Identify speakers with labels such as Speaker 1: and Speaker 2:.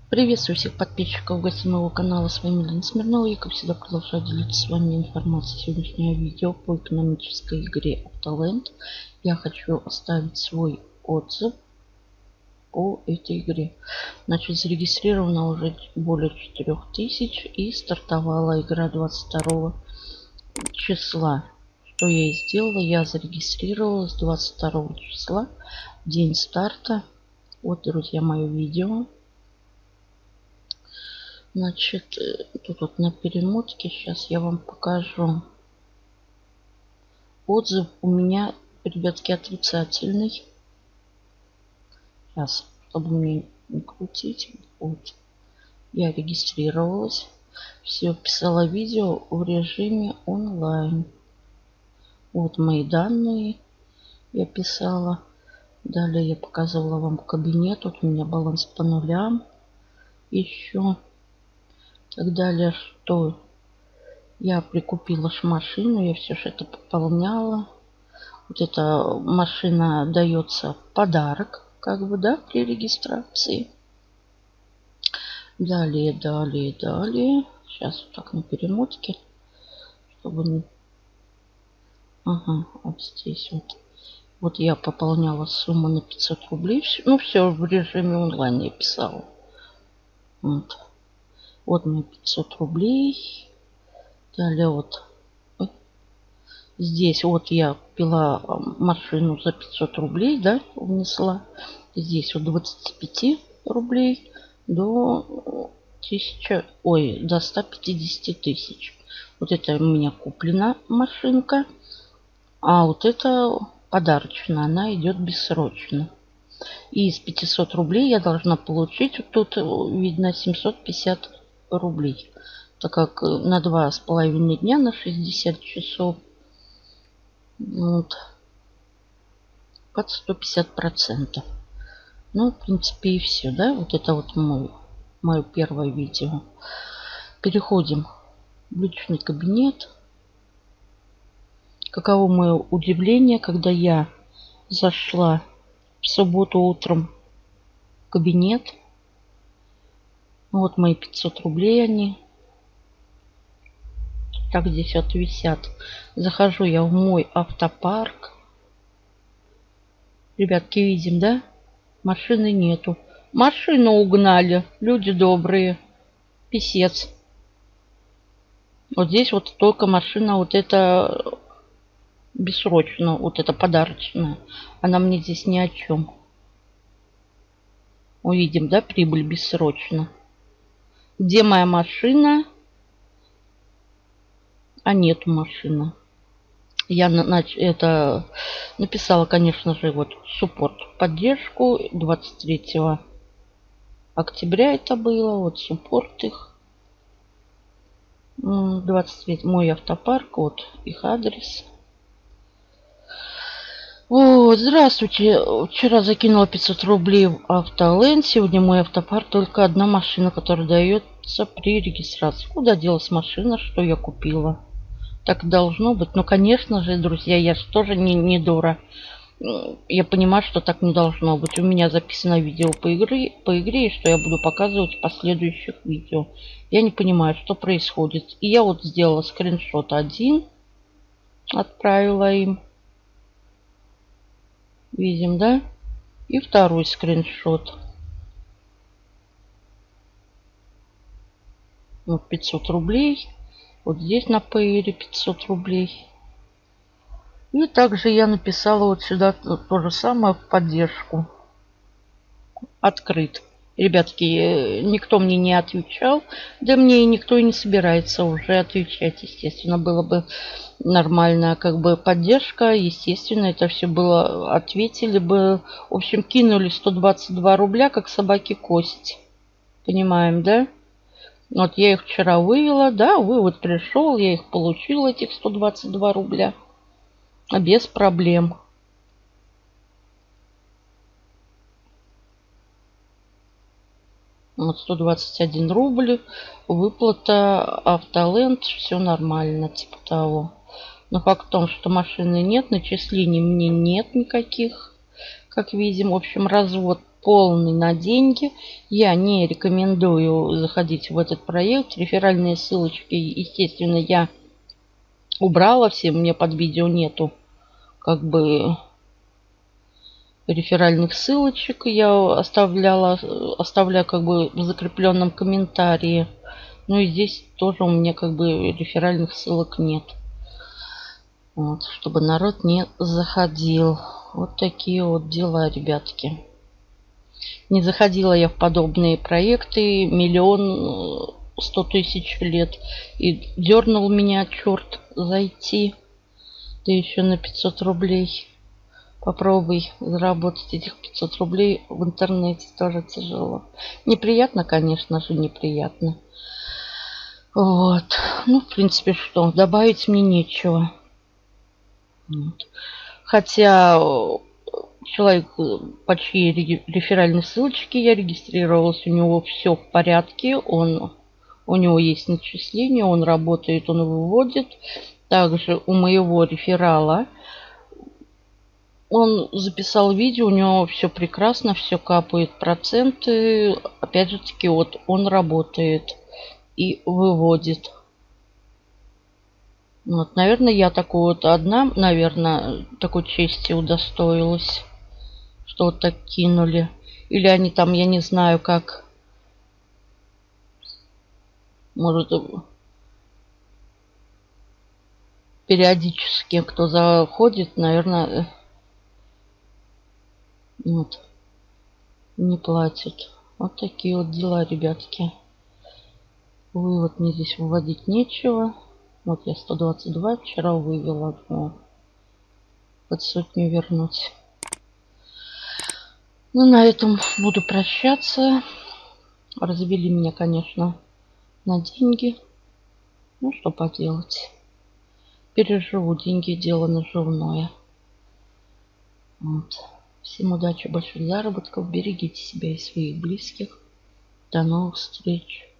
Speaker 1: Приветствую всех подписчиков, гостей моего канала. С вами Лена Смирнова. Я, как всегда, продолжаю делиться с вами информацией. Сегодняшнее видео по экономической игре Автоленд. Я хочу оставить свой отзыв по этой игре. Значит, зарегистрировано уже более 4000 и стартовала игра 22 числа. Что я и сделала? Я зарегистрировалась 22 числа, день старта. Вот, друзья, мое видео. Значит, тут вот на перемотке сейчас я вам покажу. Отзыв у меня, ребятки, отрицательный. Сейчас, чтобы мне не крутить. Вот. Я регистрировалась. Все, писала видео в режиме онлайн. Вот мои данные я писала. Далее я показывала вам кабинет. Вот у меня баланс по нулям. Еще. Так далее, что я прикупила машину, я все же это пополняла. Вот эта машина дается в подарок, как бы, да, при регистрации. Далее. Сейчас вот так на перемотке, чтобы не... Ага, вот здесь вот. Вот я пополняла сумму на 500 рублей. Ну, все в режиме онлайн я писала. Вот. Вот мои 500 рублей. Далее вот. Здесь вот я купила машину за 500 рублей, да, внесла. Здесь от 25 рублей до 1000, до 150 тысяч. Вот это у меня куплена машинка. А вот это подарочная, она идет бессрочно. И из 500 рублей я должна получить, вот тут видно, 750 рублей. Так как на 2,5 дня, на 60 часов, вот, под 150%. Ну, в принципе, и все, да? Вот это вот мое первое видео. Переходим в личный кабинет. Каково мое удивление, когда я зашла в субботу утром в кабинет. Вот мои 500 рублей они. Так здесь вот висят. Захожу я в мой автопарк. Ребятки, видим, да? Машины нету. Машину угнали. Люди добрые. Писец. Вот здесь вот только машина вот эта бессрочно. Вот эта подарочная. Она мне здесь ни о чем. Увидим, да? Прибыль бессрочно. Где моя машина? А нету машины. Я написала, конечно же, вот суппорт, поддержку. 23 октября это было. Вот суппорт их. 23 мой автопарк. Вот их адрес. Вот, здравствуйте. Вчера закинула 500 рублей в Автоленд. Сегодня мой автопарк только одна машина, которая дается при регистрации. Куда делась машина, что я купила? Так должно быть. Ну, конечно же, друзья, я же тоже не дура. Я понимаю, что так не должно быть. У меня записано видео по игре, и что я буду показывать в последующих видео. Я не понимаю, что происходит. И я вот сделала скриншот один. Отправила им. Видим, да? И второй скриншот. Вот 500 рублей. Вот здесь на Payeer 500 рублей. И также я написала вот сюда то же самое в поддержку. Открыт. Ребятки, никто мне не отвечал. Да мне и никто и не собирается уже отвечать, естественно. Было бы нормальная как бы поддержка. Естественно, это все было. Ответили бы. В общем, кинули 122 рубля, как собаки кость. Понимаем, да? Вот я их вчера вывела. Да, вывод пришел. Я их получила, этих 122 рубля. Без проблем. Вот 121 рубль. Выплата Автоленд. Все нормально, типа того. Но факт в том, что машины нет. Начислений мне нет никаких. Как видим, в общем, развод полный на деньги. Я не рекомендую заходить в этот проект. Реферальные ссылочки, естественно, я убрала все. Мне под видео нету как бы реферальных ссылочек. Я оставляю как бы в закрепленном комментарии. Ну и здесь тоже у меня как бы реферальных ссылок нет. Вот, чтобы народ не заходил. Вот такие вот дела, ребятки. Не заходила я в подобные проекты 1 100 000 лет. И дернул меня черт зайти. Да еще на 500 рублей. Попробуй заработать этих 500 рублей в интернете, тоже тяжело. Неприятно, конечно же, неприятно. Вот. Ну, в принципе, что? Добавить мне нечего. Вот. Хотя человек, по чьей реферальной ссылочке я регистрировалась, у него все в порядке. У него есть начисление, он работает, он выводит. Также у моего реферала он записал видео, у него все прекрасно, все капает проценты. Опять же таки, вот он работает и выводит. Вот, наверное, я такой вот одна, наверное, такой чести удостоилась, что вот так кинули. Или они там, я не знаю, как, может, периодически кто заходит, наверное, вот, не платят. Вот такие вот дела, ребятки. Вывод мне здесь выводить нечего. Вот я 122 вчера вывела. Под сотню вернуть. Ну, на этом буду прощаться. Развели меня, конечно, на деньги. Ну, что поделать. Переживу. Деньги — дело наживное. Вот. Всем удачи, больших заработков. Берегите себя и своих близких. До новых встреч.